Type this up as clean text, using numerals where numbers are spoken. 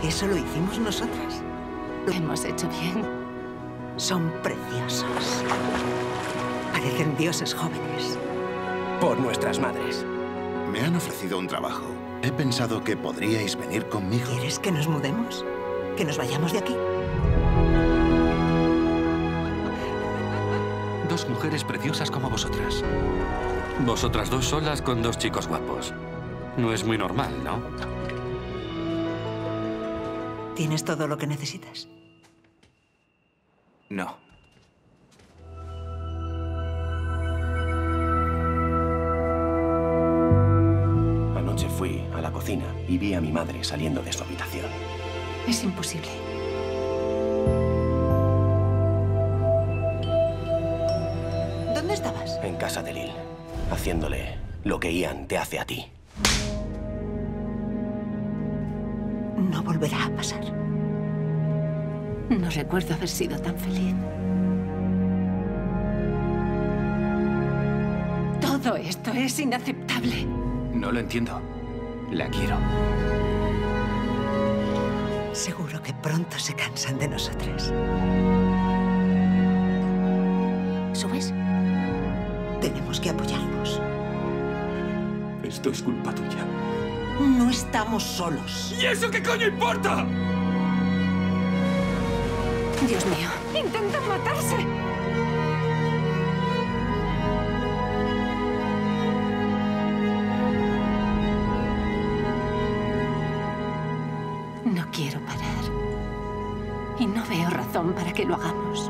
Eso lo hicimos nosotras. Lo hemos hecho bien. Son preciosos. Parecen dioses jóvenes. Por nuestras madres. Me han ofrecido un trabajo. He pensado que podríais venir conmigo. ¿Quieres que nos mudemos? ¿Que nos vayamos de aquí? Dos mujeres preciosas como vosotras. Vosotras dos solas con dos chicos guapos. No es muy normal, ¿no? ¿Tienes todo lo que necesitas? No. Anoche fui a la cocina y vi a mi madre saliendo de su habitación. Es imposible. ¿Dónde estabas? En casa de Lil, haciéndole lo que Ian te hace a ti. No volverá a pasar. No recuerdo haber sido tan feliz. Todo esto es inaceptable. No lo entiendo. La quiero. Seguro que pronto se cansan de nosotras. ¿Subes? Tenemos que apoyarnos. Esto es culpa tuya. No estamos solos. ¿Y eso qué coño importa? Dios mío, intentan matarse. No quiero parar. Y no veo razón para que lo hagamos.